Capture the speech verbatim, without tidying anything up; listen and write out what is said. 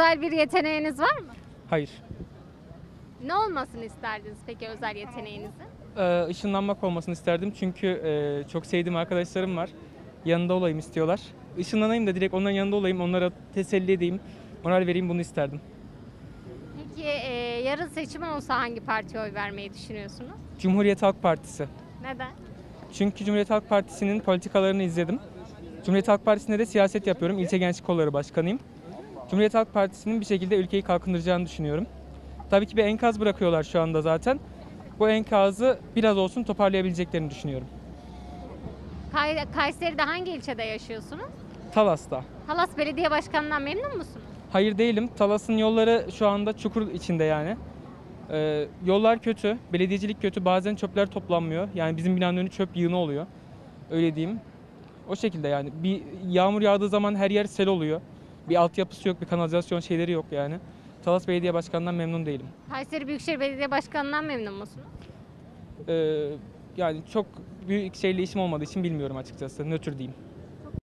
Özel bir yeteneğiniz var mı? Hayır. Ne olmasını isterdiniz peki özel yeteneğinizin? Ee, ışınlanmak olmasını isterdim çünkü e, çok sevdiğim arkadaşlarım var. Yanında olayım istiyorlar. Işınlanayım da direkt onların yanında olayım, onlara teselli edeyim, moral vereyim, bunu isterdim. Peki e, yarın seçim olsa hangi partiye oy vermeyi düşünüyorsunuz? Cumhuriyet Halk Partisi. Neden? Çünkü Cumhuriyet Halk Partisi'nin politikalarını izledim. Cumhuriyet Halk Partisi'nde de siyaset yapıyorum. İlçe Gençlik Kolları Başkanıyım. Cumhuriyet Halk Partisi'nin bir şekilde ülkeyi kalkındıracağını düşünüyorum. Tabii ki bir enkaz bırakıyorlar şu anda zaten. Bu enkazı biraz olsun toparlayabileceklerini düşünüyorum. Kay- Kayseri'de hangi ilçede yaşıyorsunuz? Talas'ta. Talas Belediye Başkanı'ndan memnun musunuz? Hayır değilim. Talas'ın yolları şu anda çukur içinde yani. Ee, yollar kötü, belediyecilik kötü. Bazen çöpler toplanmıyor. Yani bizim binanın önü çöp yığını oluyor. Öyle diyeyim. O şekilde yani. Bir yağmur yağdığı zaman her yer sel oluyor. Bir altyapısı yok, bir kanalizasyon şeyleri yok yani. Talas Belediye Başkanı'ndan memnun değilim. Kayseri Büyükşehir Belediye Başkanı'ndan memnun musunuz? Ee, yani çok büyük şeyle işim olmadığı için bilmiyorum açıkçası. Nötr diyeyim.